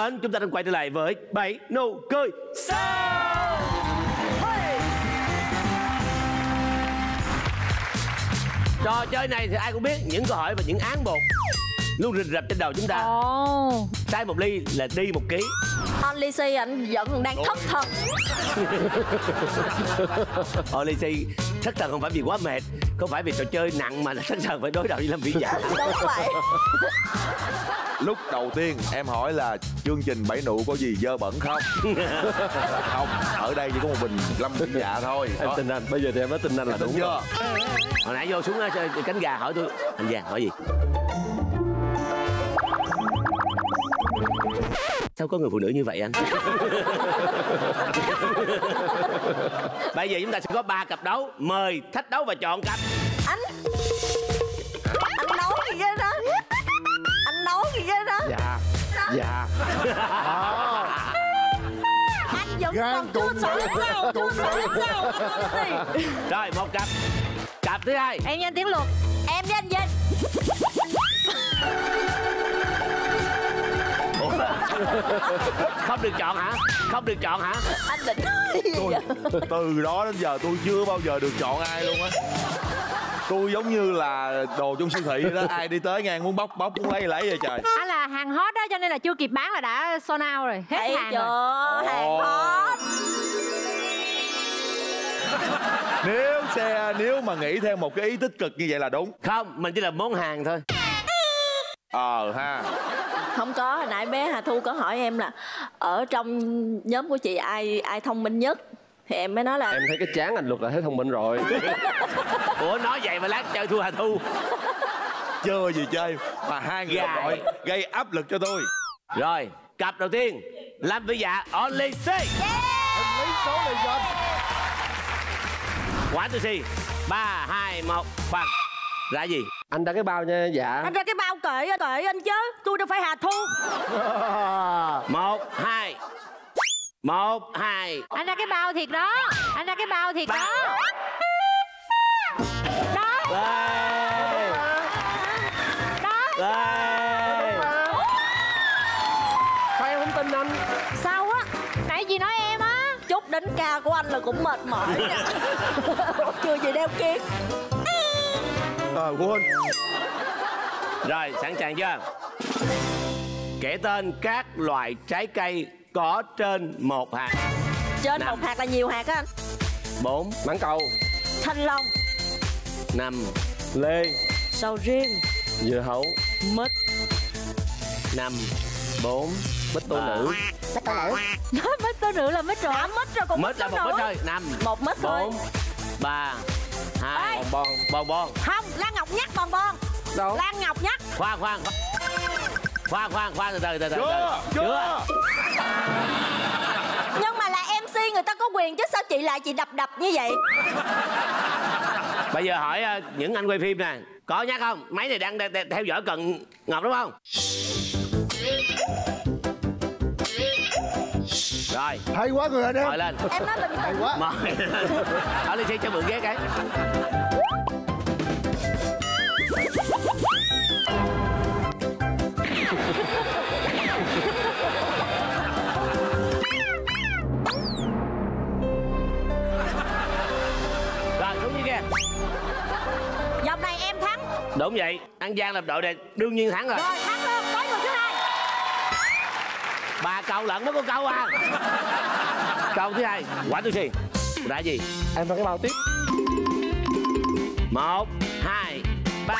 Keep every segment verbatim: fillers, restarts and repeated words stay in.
mến, chúng ta đang quay trở lại với bảy nụ cười sao. Trò chơi này thì ai cũng biết, những câu hỏi và những án buộc luôn rình rập trên đầu chúng ta. Ồ. Sai một ly là đi một ký. Only C anh vẫn đang thất thần. Only C thất thần không phải vì quá mệt, không phải vì trò chơi nặng mà là thất thần phải đối đầu với Lâm Vĩ Dạ. Đúng vậy. Lúc đầu tiên em hỏi là chương trình Bảy Nụ có gì dơ bẩn không? Không, ở đây chỉ có một bình Lâm Vĩ Dạ thôi. Em tin anh, bây giờ thì em nói tin anh là đúng chưa? Hồi nãy vô xuống cánh gà hỏi tôi, anh Giang hỏi gì? Sao có người phụ nữ như vậy anh? Bây giờ chúng ta sẽ có ba cặp đấu. Mời thách đấu và chọn cặp. Anh Anh nấu gì vậy đó? Anh nấu gì vậy đó? Dạ. Dạ. Anh vẫn còn chưa sợ lắm đâu. Chưa sợ lắm đâu. Rồi, một cặp. Cặp thứ hai. Em nhanh tiếng luật. Em với anh Vinh. Không được chọn hả? Không được chọn hả? Anh định nói gì tôi, vậy? từ đó đến giờ tôi chưa bao giờ được chọn ai luôn á. Tôi giống như là đồ trong siêu thị đó, ai đi tới ngang muốn bóc bóc muốn lấy lấy vậy trời. Anh là hàng hot đó cho nên là chưa kịp bán là đã sold out rồi, hết Thấy hàng chưa? rồi. Hàng hot. Nếu xe nếu mà nghĩ theo một cái ý tích cực như vậy là đúng. Không, mình chỉ là món hàng thôi. Ờ ha. Không có, hồi nãy bé Hà Thu có hỏi em là ở trong nhóm của chị ai ai thông minh nhất, thì em mới nói là em thấy cái chán anh Luật là thấy thông minh rồi. Ủa nói vậy mà lát chơi thua Hà Thu. Chơi gì chơi mà hai người đồng đội gây áp lực cho tôi. Rồi, cặp đầu tiên Lâm Vĩ Dạ Only C. Em lấy số này cho One, two, three. Ba, hai, một, bằng. Ra gì? Anh ra cái bao nha Dạ. anh ra cái bao kệ kệ anh chứ, tôi đâu phải Hà Thu. Một, hai. Một, hai. Anh ra cái bao thiệt đó. Anh ra cái bao thiệt đó. Đó. Đây. Đó. Đây. Sao em không tin anh? Sao á? Nãy gì nói em á? Chút đánh ca của anh là cũng mệt mỏi nha. Chưa gì đeo kiếng. Ờ quên. Rồi, sẵn sàng chưa? Kể tên các loại trái cây có trên một hạt. Trên Năm. một hạt là nhiều hạt á anh. Bốn. Mãng cầu. Thanh long. Năm. Lê. Sầu riêng. Dưa hấu. Mít. Năm. Bốn. Mít tô nữ. Mít tô nữ. Nói mít tô nữ là mít rồi. À, mít rồi còn Mít là một mít thôi. Năm. Một mít thôi. Bốn. Ba. Hai. Bon bon. Bon bon. Không, Lan Ngọc nhắc bon bon. Đâu? Lan Ngọc nhắc. Khoan khoan khoan khoan khoan từ từ từ từ. Chưa, chưa. Nhưng mà là em xê người ta có quyền chứ, sao chị lại chị đập đập như vậy? Bây giờ hỏi uh, những anh quay phim nè, có nhắc không? Máy này đang, đang, đang theo dõi Cần Ngọc đúng không? Rồi. Hay quá người anh em. Mời lên. Em nói bình tĩnh quá. Mời. Ở đây cho mượn ghế cái. Rồi xuống dưới kia. Vòng này em thắng. Đúng vậy, An Giang làm đội này đương nhiên thắng rồi. Rồi thắng luôn, tới người thứ hai. Ba câu lận mới có câu à. Câu thứ hai, quả tôi xì. Ra gì? Em ra cái bao tiếp. Một, hai, ba.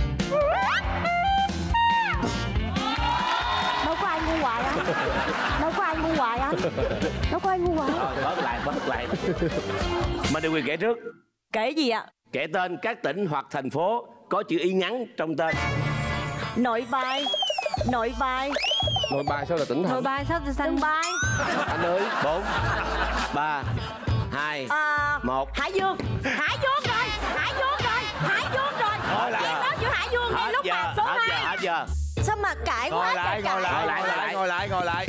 Đâu có ai ngu hoài anh. Đâu có ai ngu hoài anh. Đâu có ai ngu hoài. Rồi, bớt lại, bớt lại. Mình được quyền kể trước. Kể gì ạ? Kể tên các tỉnh hoặc thành phố có chữ Y ngắn trong tên. Nội Bài. Nội Bài. Nội bài sao là tỉnh Nội thành? bài sao Sân xanh? bay. Anh ơi. Bốn, ba, hai, À, một. Hải Dương. Hải Dương rồi. Hải Dương rồi. Hải Dương rồi. Thôi lại. Em nói chữ Hải Dương ngay Hết lúc giờ, mà số hết giờ, hai. hết giờ. Sao mà cãi quá Ngồi lại, trời ngồi lại, cãi. ngồi lại, ngồi lại, ngồi lại.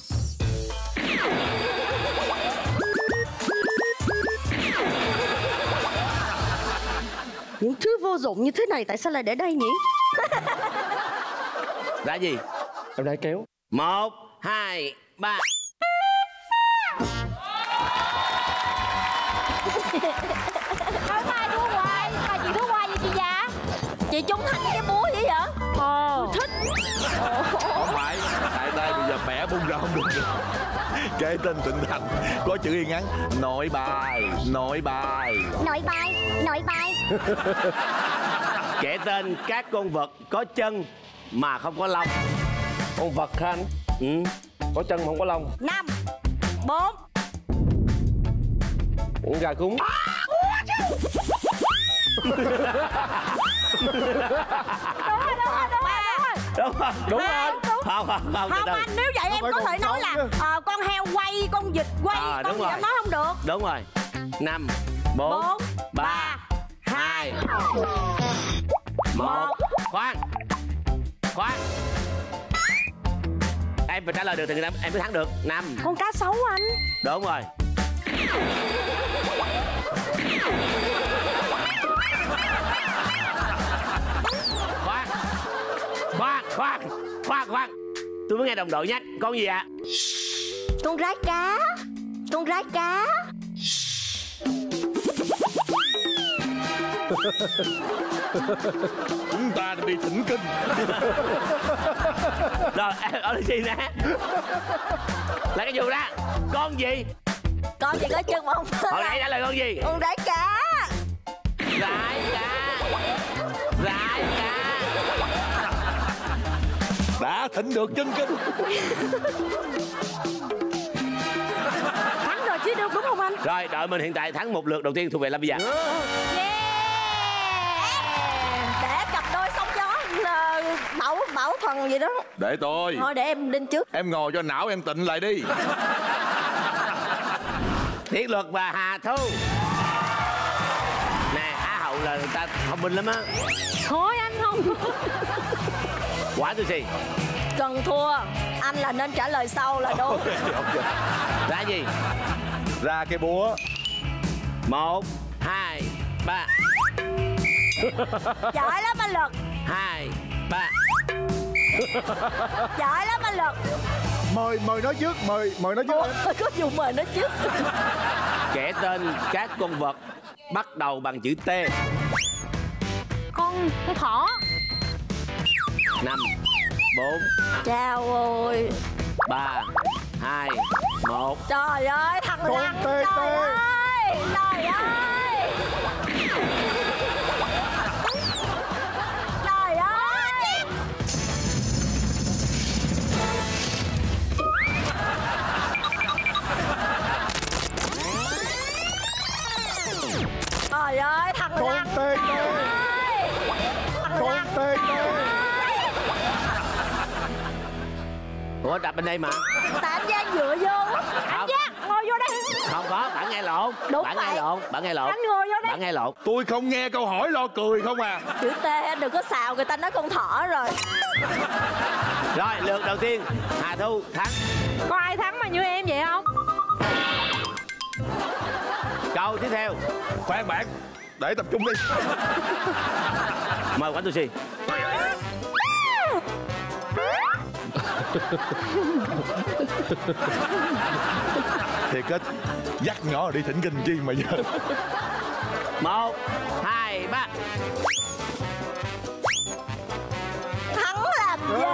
Những thứ vô dụng như thế này tại sao lại để đây nhỉ? Ra gì? Em đã kéo. Một, hai, ba. Thôi mai thua hoài. Mà chị thua hoài vậy chị già? Chị Trung Thành cái búa vậy hả? Ồ. Thích. Không phải, tại đây bây giờ bẻ bung ra không được. Kế tên Tịnh Thành có chữ y ngắn nội bài, nội bài. Nội bài, nội bài. Kể tên các con vật có chân mà không có lông. Con vật hả anh? Ừ. Có chân mà không có lông. Năm, bốn. Con gà cúng. Đúng rồi, đúng rồi, đúng rồi, đúng rồi. Đúng rồi. Đúng Không, rồi. đúng. Không, không, không. Không anh, nếu vậy em có thể nói là ờ, con heo quay, con vịt quay, À, con đúng gì rồi. em nói không được. Đúng rồi. Năm, bốn, Bốn, ba, ba, hai, một. Khoan. Khoan. Em phải trả lời được thì em mới thắng được. Năm. Con cá sấu anh. Đúng rồi. Khoan. Khoan, khoan, khoan, khoan. Tôi mới nghe đồng đội nhắc. Con gì ạ? Con rái cá. Con rái cá. Chúng ta đi thỉnh kinh. Rồi, em ở đây gì nè? Là cái dù ra. Con gì? Con gì có chân mà không có Hồi lông. nãy trả lời con gì? Con rái cá. Rải cá. Rải cá. Đã thỉnh được chân kinh. Thắng rồi chứ được đúng không anh? Rồi, đội mình hiện tại thắng một lượt đầu tiên thuộc về Lâm Vy Dạ. Yeah. Để cặp đôi sóng gió ờ, bảo bảo thần gì đó. Để tôi. Thôi để em đinh trước. Em ngồi cho não em tịnh lại đi. Thiết Luật và Hà Thu. Nè, Á Hậu là người ta thông minh lắm á. Thôi anh không. Quả tôi gì? Cần thua anh là nên trả lời sau là đúng. Ra gì? Ra cái búa. Một, hai, ba. Giỏi lắm anh Lực. Hai, ba. Giỏi lắm anh Lực. Mời mời nói trước, mời mời nói trước Ủa, em. có dùng mời nó trước. Kể tên các con vật bắt đầu bằng chữ T. Con, con thỏ. Năm, bốn, Chào ơi. ba, hai, một. Trời ơi thằng Con Lăng. tê Trời tê. ơi. Trời ơi. Trời ơi. Trời ơi thằng Con Lăng. tê Trời tê. ơi. Thằng Con Lăng. tê tê. Ủa, đập bên đây mà. Tại anh Giang dựa vô. Không, Giang, ngồi vô đây. không có, bạn nghe lộn. Đúng Bạn vậy. nghe lộn, bạn nghe lộn. Anh ngồi vô đây. Bạn nghe lộn. Tôi không nghe câu hỏi lo cười không à. Chữ T anh đừng có xào người ta nói con thỏ rồi. Rồi, lượt đầu tiên Hà Thu thắng. Có ai thắng mà như em vậy không? Câu tiếp theo. Khoan bạn, để tập trung đi. Mời Quán Tu Si. Thiệt á, dắt nhỏ đi thỉnh kinh chi mà giờ. Một, hai, ba. Thắng làm gì?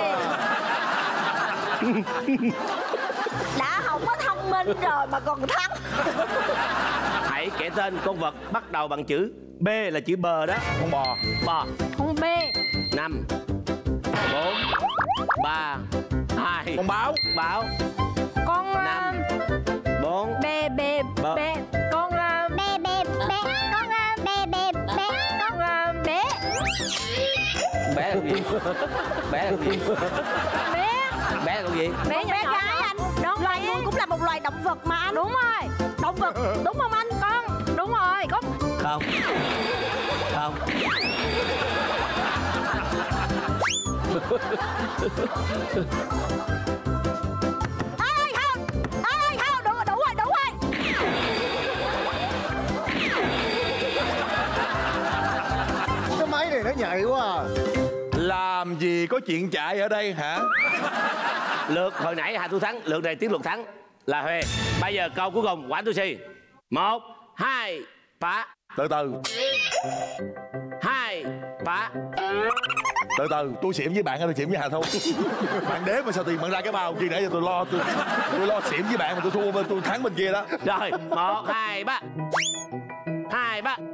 Đã không có thông minh rồi mà còn thắng. Hãy kể tên con vật bắt đầu bằng chữ B là chữ bờ đó. Con bò. Bò. Con B. Năm, bốn, ba, hai. Con báo. Báo. Con uh, Năm, bốn. B B Bờ. B. Con uh, Bê bê bê. Con ờ, bê bê bê. con uh, bé. Bé là con gì? Bé là con gì? Bé. Bé là con gì? Bé Con nhỏ bé nhỏ gái đó. anh. Đúng Loài bé. người cũng là một loài động vật mà anh. Đúng rồi. Động vật đúng không anh? Con. Đúng rồi. Con. Không. Không. Ê không. Ê không. Đủ, đủ rồi, đủ rồi. Cái máy này nó nhạy quá à. Làm gì có chuyện chạy ở đây hả? lượt hồi nãy Hà Thu thắng, lượt này Tiến Luật thắng là Huệ. Bây giờ câu cuối cùng Quản Tu Si. Một, hai, ba. Từ từ. Hai, ba. Từ từ, tôi xỉm với bạn hay tôi xỉm với Hà Thu? Bạn đếm mà sao tiền bạn ra cái bao kia để cho tôi lo, tôi tôi lo xỉm với bạn mà tôi thua bên tôi thắng bên kia đó. Rồi, một, hai, ba. Hai, ba.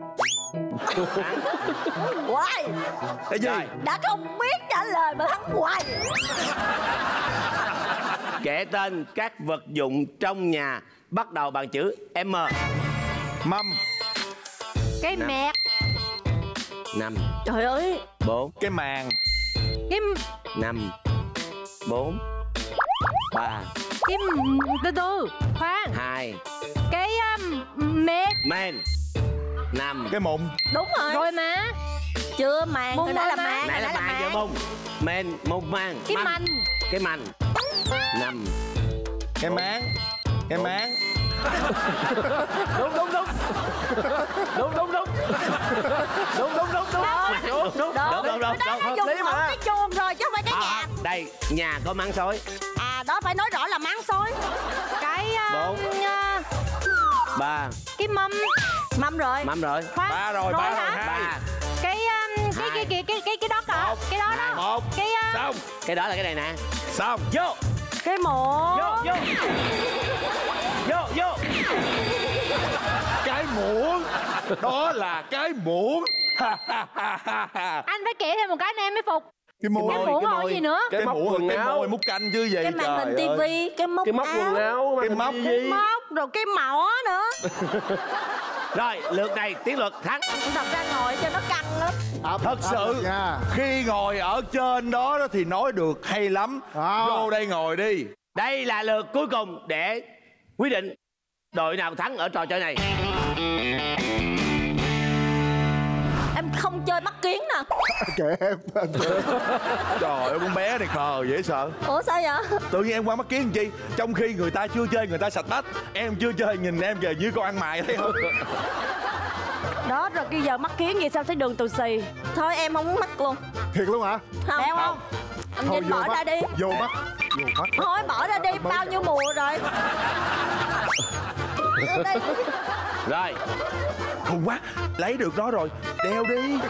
Hoài. Cái gì? Rồi. Đã không biết trả lời mà thắng hoài. Kể tên các vật dụng trong nhà bắt đầu bằng chữ M. Mâm. Cái Năm. mẹt. Năm. Trời ơi. Bốn. Cái màn. Cái Năm. Bốn. Ba. cái từ từ khoan. Hai. Cái um, mẹt. Men. Năm. Cái mụn. Đúng rồi. Rồi mà. Chưa màn, Mùng hồi nãy là rồi mà. màn. Nãy là màn giờ mông. Men, mông mang. Cái Măng. mành. Cái mành. Năm. Cái máng. Cái máng. Đúng đúng đúng. Đúng đúng đúng. Đúng đúng đúng đúng. Đúng, đúng, đúng, đúng, đúng, đúng, Nó đúng. dùng lý mà. ở cái chuồng rồi chứ không phải cái À, nhà. đây, nhà có máng xối. À đó phải nói rõ là máng xối. Cái Bốn. um, uh, Ba. cái mâm. Mâm rồi. Mắm rồi. Khoan. Ba rồi, ba rồi, hả? hai. Ba. Cái um, cái Hai. cái cái cái cái cái đó cả. Một. Cái đó Hai. đó. Một. Cái uh, Xong. Cái đó là cái này nè. Xong. Vô. cái mổ. Vô, vô. Vô, vô. Cái muỗng. Đó là cái muỗng. Anh phải kể thêm một cái nữa em mới phục. Cái Cái môi. muỗng cái rồi môi. gì nữa? Cái Cái móc muỗng quần cái áo. môi múc canh chứ gì. Cái màn hình trời ơi. tivi, cái móc Cái móc quần áo. Cái màn móc. hình tivi. móc rồi cái mỏ nữa. Rồi, lượt này Tiến Luật thắng. Thật ra ngồi cho nó căng lắm. Áp, Thật áp sự lực nha. khi ngồi ở trên đó, đó thì nói được hay lắm. À. Vô đây ngồi đi. Đây là lượt cuối cùng để quyết định đội nào thắng ở trò chơi này. Em không chơi mắt kiến nè. Kệ em. Trời ơi, con bé này khờ dễ sợ. Ủa sao vậy? Tự nhiên em qua mắt kiến làm chi? Trong khi người ta chưa chơi, người ta sạch bách. Em chưa chơi, nhìn em kìa như con ăn mày thấy không? Đó rồi bây giờ mắt kiến vậy sao thấy đường tù xì. Thôi em không muốn mắt luôn. Thiệt luôn hả? Không. Đeo không? Anh Thôi Vinh vô bỏ mắt. ra đi. Vô mắt. Vô mắt. Thôi bỏ ra đi, bao nhiêu mùa rồi. Đây. Rồi, Khùng quá, lấy được nó rồi. Đeo đi.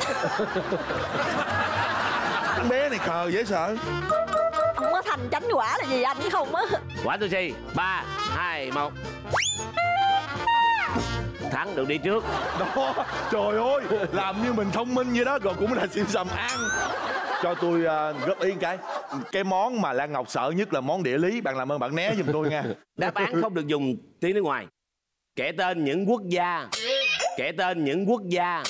Con bé này khờ dễ sợ. Không có thành tránh quả là gì anh không á. Quản Tu Si. Ba, hai, một. Thắng được đi trước. Đó, trời ơi, làm như mình thông minh vậy đó, rồi cũng là xìm xầm ăn. Cho tôi uh, góp ý một cái. Cái món mà Lan Ngọc sợ nhất là món địa lý. Bạn làm ơn bạn né giùm tôi nha. Đáp án không được dùng tiếng nước ngoài. Kể tên những quốc gia. Kể tên những quốc gia.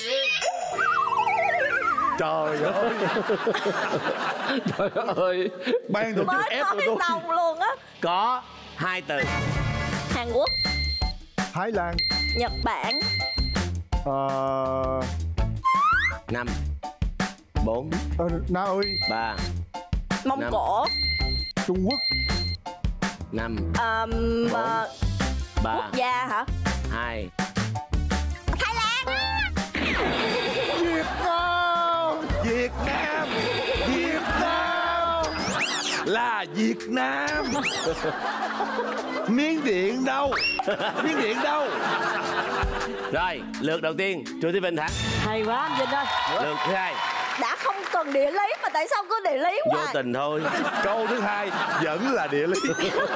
Trời ơi, Trời ơi. ban tổ chức Mới ép nói tụi tôi. xong luôn á. Có hai từ. Hàn Quốc, Thái Lan. Nhật Bản, Ờ... Năm. Bốn. ờ, Na Uy. Ba. Mông Năm. Cổ, Trung Quốc. Năm. um, Bốn. uh, Ba. quốc gia hả? Hai. Thái Lan. Việt Nam, Việt Nam, Việt Nam là Việt Nam. Miến Điện đâu? Miến Điện đâu? Rồi, lượt đầu tiên Chu Thí Vinh thắng. Hay quá anh Vinh ơi. Lượt thứ hai Đã không cần địa lý mà tại sao có địa lý vô hoài? tình thôi. Câu thứ hai vẫn là địa lý.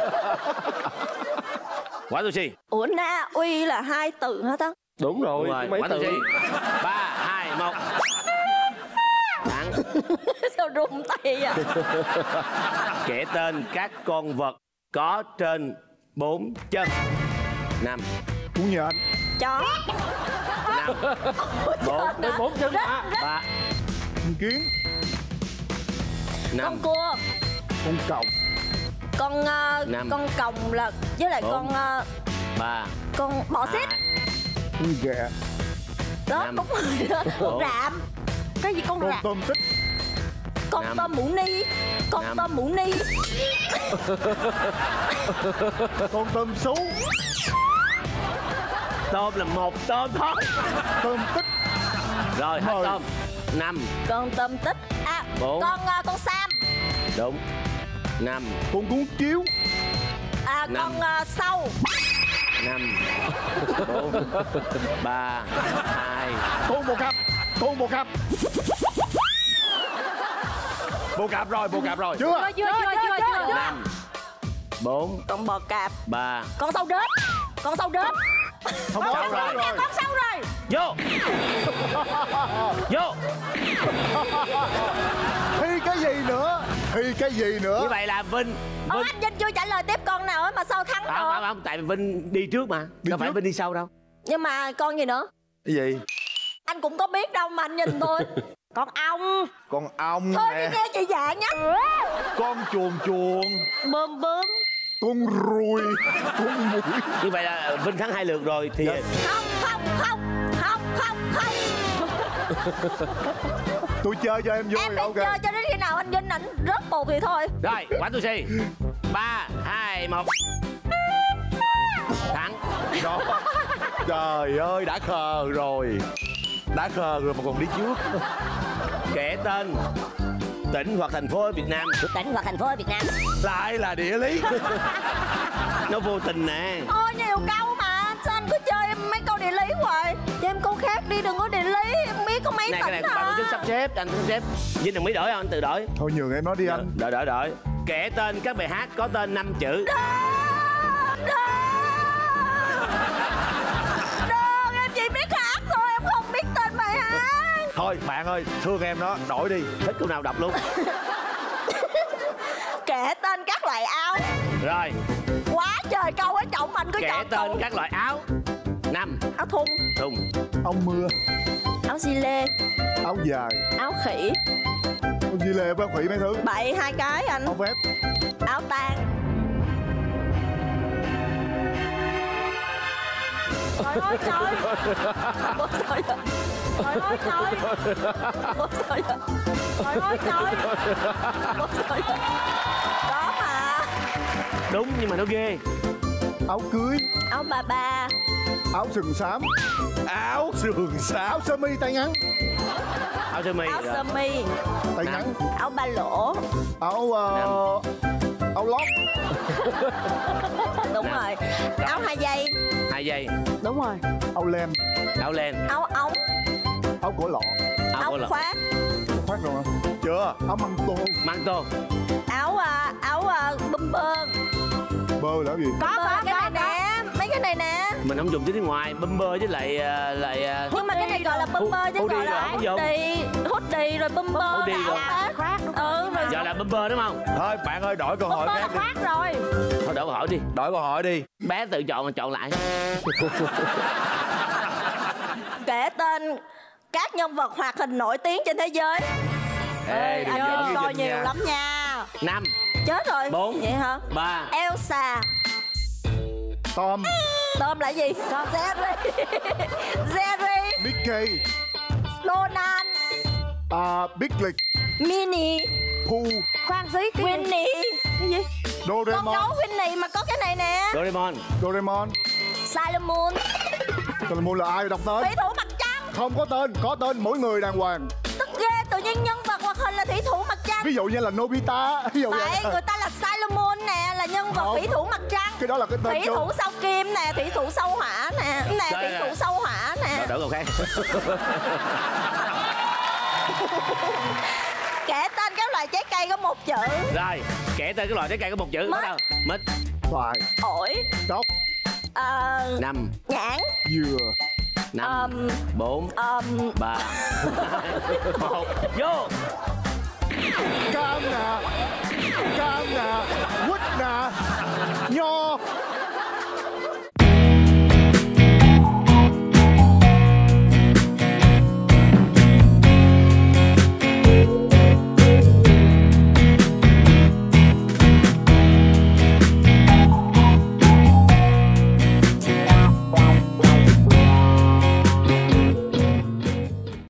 Quản Tu Si. Ủa Na Uy là hai từ hả ta? Đúng rồi. Đúng rồi, Mấy Quản Tu từ. Si. Ba, hai, một. Thắng. Sao run tay vậy? Kể tên các con vật có trên bốn chân. Năm. Cũng như anh. Chó. Năm. Bốn. Đến bốn chân. À. Ba. Con kiến. Con Năm. cua. Con còng. Con uh, Năm. con còng là với lại Bốn. con uh, Ba. con bò xít. Hai. Con ghẹ. Đó Năm. đúng rồi đó. Con Bốn. rạm. Cái gì con Con rạm? tôm tích. Con Năm. tôm mũ ni. Con Năm. tôm mũ ni. Con tôm sú. Tôm là một tôm thôi. Tôm tích. Rồi, hết Mười. tôm. Năm. Con tôm tích. À Bốn. con uh, con sam. Đúng. Năm. Con cuốn chiếu. À, Năm. con uh, sâu. Năm. Bốn. Ba. Hai. Con bò cạp. Con bò cạp. Bồ cạp rồi, bồ cạp rồi. Chưa. Chưa chưa chưa chưa chưa. Năm. Bốn. Con bò cạp. Ba. Con sâu đớp. Con sâu đớp. Không có rồi. Nè, con sâu rồi. Vô. Vô. Thi cái gì nữa? Thi cái gì nữa? Như vậy là Vinh. Ồ, Vinh. anh Vinh chưa trả lời tiếp con nào ấy mà sao thắng Không, rồi. không, không, tại vì Vinh đi trước mà. Đi Đâu phải trước. Vinh đi sau đâu. Nhưng mà con gì nữa? Cái gì? Anh cũng có biết đâu mà anh nhìn thôi. Con ong. Con ong Thôi đi nè. nghe chị dạ nhá. Con chuồn chuồn. Bơm bơm. Con ruồi. Con muỗi. Như vậy là Vinh thắng hai lượt rồi thì Không không không. Không không không. Tôi chơi cho em vui. Em đang Ok. chơi cho đến khi nào anh Vinh ảnh rớt bột thì thôi. rồi, quả tu si. Ba, hai, một. Thắng. Đó. Trời ơi, đã khờ rồi. Đã khờ rồi mà còn đi trước. Kể tên tỉnh hoặc thành phố ở Việt Nam. Tỉnh hoặc thành phố ở Việt Nam. Lại là địa lý. Nó vô tình nè. Ôi nhiều câu mà. Sao anh cứ chơi mấy câu địa lý hoài. Cho em câu khác đi, đừng có địa lý. Em biết có mấy Này cái tỉnh này hả. bạn tổ chức sắp xếp, anh sắp xếp. Vinh đồng ý đổi không? Anh tự đổi. Thôi nhường em nói đi anh. Đổi, đổi, đổi. Kể tên các bài hát có tên năm chữ. Đơn, đơn, em chỉ biết hát thôi, em không biết tên bài hát. Thôi bạn ơi, thương em đó, đổi đi. Thích câu nào đọc luôn. Kể tên các loại áo. Rồi, Quá trời câu ở trọng anh cứ kể chọn tên câu. các loại áo. Năm. Áo thun, Thùng. Áo mưa. áo xi lê, Áo dài. áo khỉ. Con gì lê bác khỉ mấy thứ. Bậy hai cái anh. Áo vest. Áo tang. Trời ơi trời. Ôi trời ơi. Trời ơi trời. Ôi trời ơi. Trời ơi trời. Ôi trời ơi. Đó mà. Đúng nhưng mà nó ghê. Áo cưới. Áo ba ba. Áo sừng xám. Áo sườn xám. Áo sơ mi tay ngắn. Áo sơ mi. Áo rồi. sơ mi. Tay Năm. ngắn. Áo ba lỗ. Áo uh, áo lót. Đúng Năm. rồi. Áo hai dây. Hai giây. Đúng rồi. Áo len. Áo len. Áo ống. Áo cổ lọ. Áo Áo cổ lọ. khoác. Khoác rồi không? Chưa. Áo măng tô. Măng tô. Áo à, áo à, bum bơ. Bơ là cái gì? Có có cái này nè, mấy cái này nè. Mình không dùng tiếng ngoài. Bumper với lại ờ, lại ờ, Nhưng mà cái này gọi là bum bơ chứ Hoodie gọi là rồi, không dùng. hoodie, hoodie rồi bum bơ Hoodie rồi. là khoác. Ừ rồi. giờ là bumper đúng không? Thôi bạn ơi, đổi câu Bum hỏi bơ là khác đi. khoác rồi. Thôi đổi câu hỏi đi. Đổi câu hỏi đi. Bé tự chọn mà chọn lại. Kể tên các nhân vật hoạt hình nổi tiếng trên thế giới. Ê, đừng Anh giỡn Vinh với coi Vinh nhiều nha. lắm nha. Năm. Chết rồi. Bốn. Vậy hả? Ba. Elsa. Tom. Tôm là gì? Jerry. Jerry. Mickey. Donald. À, Big Lick. Minnie. Pooh. Khoan xí. Winnie. Cái gì? Con Doraemon. gấu Winnie mà có cái này nè. Doraemon. Doraemon. Salomon. Doraemon là ai đọc tên? Thủy thủ mặt trăng. Không có tên, có tên mỗi người đàng hoàng. Tức ghê, tự nhiên nhân vật hoạt hình là thủy thủ mặt trăng. Ví dụ như là Nobita. Ví dụ như Vậy người ta là Salomon nè, là nhân vật Không. thủy thủ mặt trăng. cái đó là cái tên Thủy chung. thủ sao kim nè, thủy thủ sao hỏa nè. Nè, Đây thủy nè. thủ sao hỏa nè. Đổi câu khác. Kể tên các loại trái cây có một chữ. Rồi, kể tên cái loại trái cây có một chữ. Mít. Bắt đầu. Mít. Xoài. Ổi. Cốc. Ờ, Năm. nhãn. Dừa. Năm. Ờm, Bốn. ờm, Ba. Hai. Một. Vô.